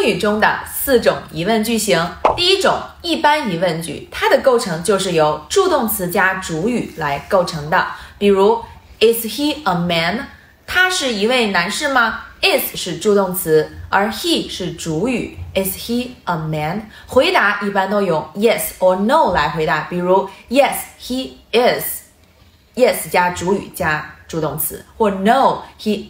语中的4种疑问句型。第一种一般疑问句，它的构成就是由助动词加主语来构成的。比如 Is he a man？ 他是一位男士吗？ Is 是助动词，而 he 是主语。Is he a man？ 回答一般都用 yes or no 来回答。比如 Yes, he is。 Yes 加主语加助动词，或 No, he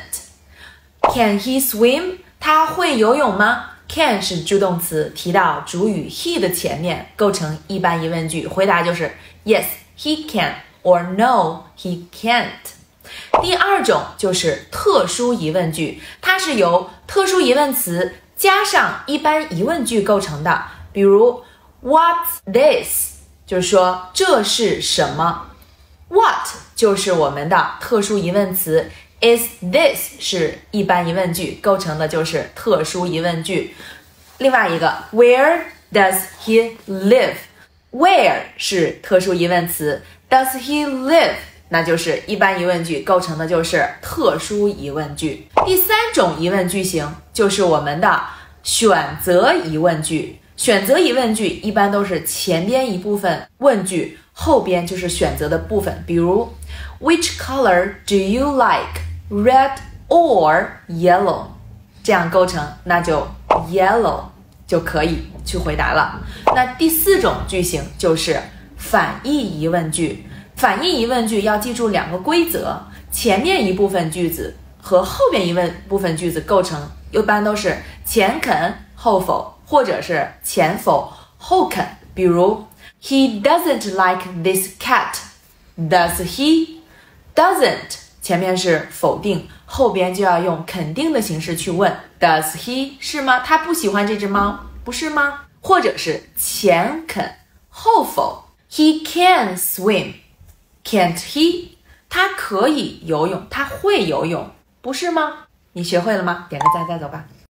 isn't。Can he swim？ 他会游泳吗？ Can 是助动词，提到主语 he 的前面，构成一般疑问句，回答就是 Yes, he can or No, he can't。 第二种就是特殊疑问句，它是由特殊疑问词加上一般疑问句构成的。比如 What's this？ 就是说这是什么。 What 就是我们的特殊疑问词， Is this 是一般疑问句，构成的就是特殊疑问句。另外一个 Where does he live？ Where 是特殊疑问词， Does he live？ 那就是一般疑问句，构成的就是特殊疑问句。第三种疑问句型就是我们的选择疑问句。选择疑问句一般都是前边一部分问句，后边就是选择的部分。比如 Which color do you like? Red or yellow？ 这样构成，那就 yellow 就可以去回答了。那第四种句型就是反义疑问句。反义疑问句要记住2个规则，前面一部分句子和后边一部分句子构成一般都是前肯后否，或者是前否后肯。比如 He doesn't like this cat. Does he? Doesn't 前面是否定，后边就要用肯定的形式去问 Does he 是吗？他不喜欢这只猫，不是吗？或者是前肯后否 He can swim.Can't he？ 他可以游泳，他会游泳，不是吗？你学会了吗？点个赞再走吧。